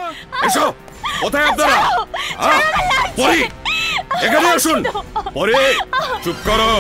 এসো, কোথায় আপনারা? পরি, এখানে আসুন। পরি, চুপ করো।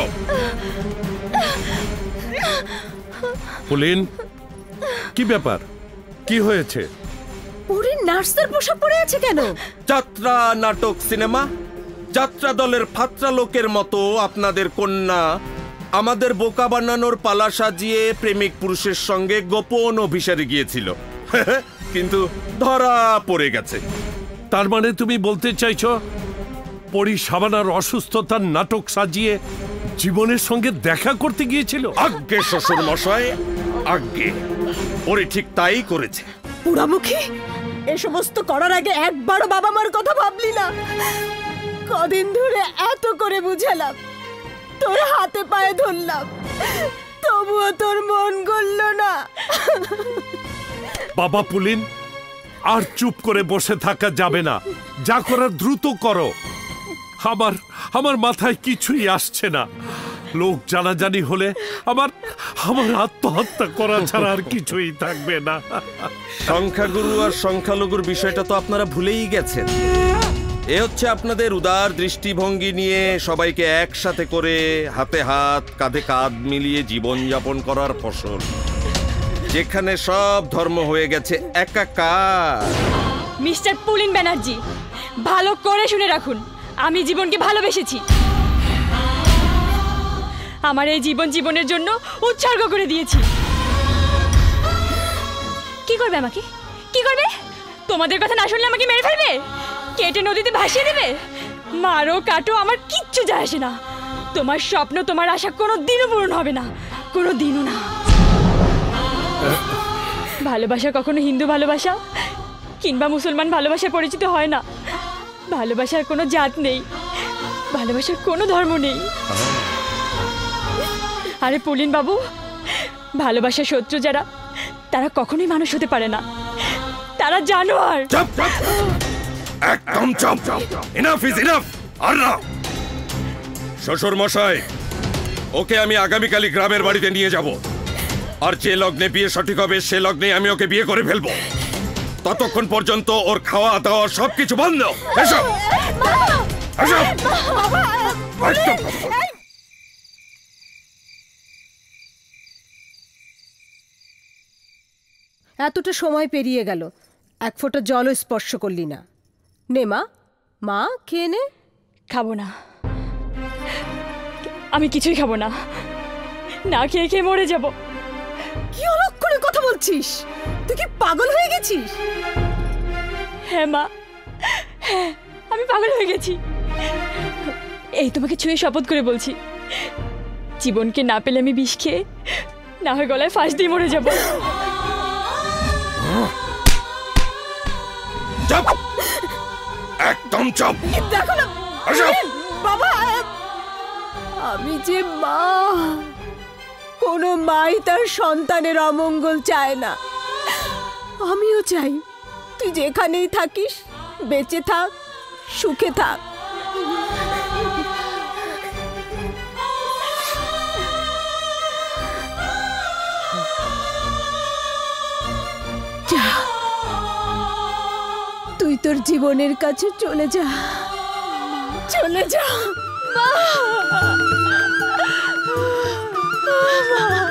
পুলিন, কি ব্যাপার? কি হয়েছে? পরি নার্সের পোশাক পরে আছে কেন? যাত্রা নাটক সিনেমা, যাত্রা দলের ফাত্রা লোকের মতো আপনাদের কন্যা আমাদের বোকা বানানোর পালা সাজিয়ে প্রেমিক পুরুষের সঙ্গে গোপন অভিসারে গিয়েছিল, কিন্তু ধরা পড়ে গেছে। তার মানে তুমি বলতে চাইছো পরি সাবানার অসুস্থতার নাটক সাজিয়ে জীবনের সঙ্গে দেখা করতে গিয়েছিল? আজ্ঞে শ্বশুর মশাই, আজ্ঞে, পরি ঠিক তাই করেছে। পুরামুখী, এ সমস্ত করার আগে একবারও বাবা মার কথা ভাবলি না? কদিন ধরে এত করে বুঝালাম, তোর হাতে পায়ে ধরলাম, তবুও তোর মন গলল না। বাবা পুলিন, আর চুপ করে বসে থাকা যাবে না, যা করার দ্রুত করো। আমার মাথায় কিছুই আসছে না। লোক জানাজানি হলে আমার আত্মহত্যা করা ছাড়া আর কিছুই থাকবে না। সংখ্যাগুরু আর সংখ্যালঘুর বিষয়টা তো আপনারা ভুলেই গেছেন। এ হচ্ছে আপনাদের উদার দৃষ্টিভঙ্গি নিয়ে সবাইকে একসাথে করে হাতে হাত কাঁধে কাঁধ মিলিয়ে জীবনযাপন করার ফসল, যেখানে সব ধর্ম হয়ে গেছে একাকার। মিস্টার পুলিন ব্যানার্জি, ভালো করে শুনে রাখুন, আমি জীবনকে ভালোবেসেছি। আমার এই জীবনের জন্য উৎসর্গ করে দিয়েছি। কি করবে আমাকে? কি করবে? তোমাদের কথা না শুনলে আমাকে মেরে ফেলবে, কেটে নদীতে ভাসিয়ে দেবে। মারো কাটো, আমার কিচ্ছু যায় আসে না। তোমার স্বপ্ন, তোমার আশা কোনো দিনও পূরণ হবে না, কোনো দিনও না। ভালোবাসা কখনো হিন্দু ভালোবাসা কিংবা মুসলমান ভালোবাসায় পরিচিত হয় না। ভালোবাসার কোনো জাত নেই, ভালোবাসার কোনো ধর্ম নেই। আরে পুলিন বাবু, ভালোবাসার শত্রু যারা, তারা কখনোই মানুষ হতে পারে না, তারা জানোয়ার। একদম চুপ। Enough is enough. আর না, শ্বশুর মশাই, ওকে আমি আগামীকালই গ্রামের বাড়িতে নিয়ে যাব, আর যে লগ্নে বিয়ে সঠিক হবে সে লগ্নে আমি ওকে বিয়ে করে ফেলবো। ততক্ষণ পর্যন্ত ওর খাওয়া দাওয়া সবকিছু বন্ধ। এসো, এসো। এতটা সময় পেরিয়ে গেল, এক ফোঁটা জলও স্পর্শ করলি না। নে মা, খেয়ে নে। খাবো না, আমি কিছুই খাবো না, না খেয়ে খেয়ে মরে যাব। কি অলক্ষণে কথা বলছিস? তুই কি পাগল হয়ে গেছিস? হ্যাঁ মা, হ্যাঁ, আমি পাগল হয়ে গেছি। এই তোমাকে ছুঁয়ে শপথ করে বলছি, জীবনকে না পেলে আমি বিষ খেয়ে, না হয় গলায় ফাঁস দিয়ে মরে যাব। চুপ, একদম চুপ। দেখো না বাবা, আমি যে মা, কোনো মাই তার সন্তানের অমঙ্গল চায় না। আমিও চাই তুই যেখানেই থাকিস বেঁচে থাক, সুখে থাক। যা, তুই তোর জীবনের কাছে চলে যা, চলে যা। মা,